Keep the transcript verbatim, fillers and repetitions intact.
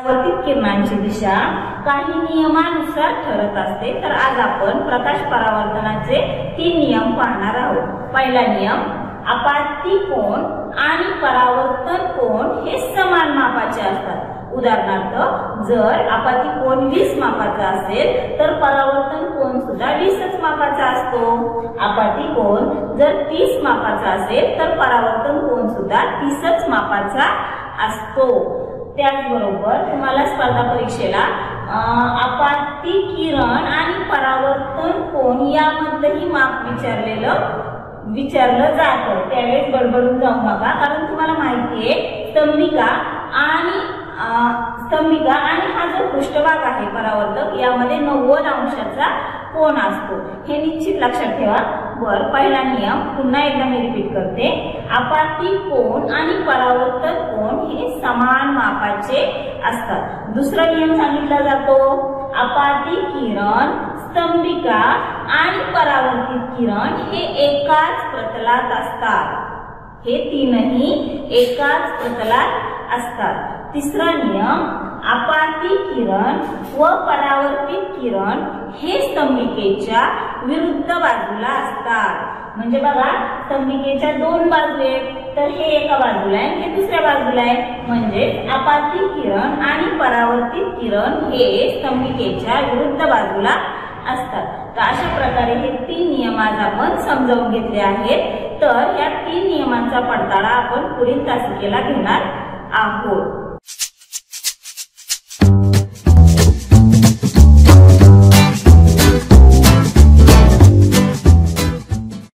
परावर्तित किरणांची दिशा काही नियमानुसार ठरत असते। तर आज आपण प्रकाश परावर्तनाचे तीन नियम पाहणार आहोत। पहिला नियम, आपत्ती कोन आणि परावर्तन कोन हे समान मापाचे असतात। उदाहरणार्थ, जर आपत्ती कोन वीस मापाचा असेल तर परावर्तन कोन सुद्धा वीसच मापाचा असतो। आपत्ती कोन जर तीस मापाचा असेल तर परावर्तन कोन सुद्धा तीसच मापाचा असतो। त्याचबरोबर तुम्हाला स्पर्धा परीक्षेला आपत्ती किरण आणि परावर्तन कोन यामध्येही माप विचारलेलं विचारलं जातं। त्यावेळेस गडबडून जाऊ नका, कारण तुम्हाला माहिती आहे स्तंभिका आणि स्तंभिका आणि हा जो पृष्ठभाग आहे परावर्तक यामध्ये नव्वद अंशाचा कोन असतो, हे निश्चित लक्षात ठेवा। बर, पहिला नियम पुन्हा एकदा मी रिपीट करते। आपत्ती कोन आणि परावर्तन कोन हे समान मापाचे असतात। दुसरा नियम सांगितला जातो, आपत्ती किरण, स्तंभिका आणि परावर्तित किरण हे एकाच प्रतलात असतात। हे तीनही एकाच प्रतलात असतात। तिसरा नियम, आपत्ती किरण व परावर्तित किरण हे स्तंभिकेच्या विरुद्ध बाजूला असतात। म्हणजे बघा, स्तंभिकेच्या दोन बाजू आहेत, तर हे एका बाजूला आहे, हे दुसऱ्या बाजूला आहे। म्हणजे आपत्ती किरण आणि परावर्तित किरण हे स्तंभिकेच्या विरुद्ध बाजूला असतात। तर अशा प्रकारे हे तीन नियम आज आपण समजावून घेतले आहेत। तर या तीन नियमांचा पडताळा आपण पुढील तासिकेला घेणार आहोत।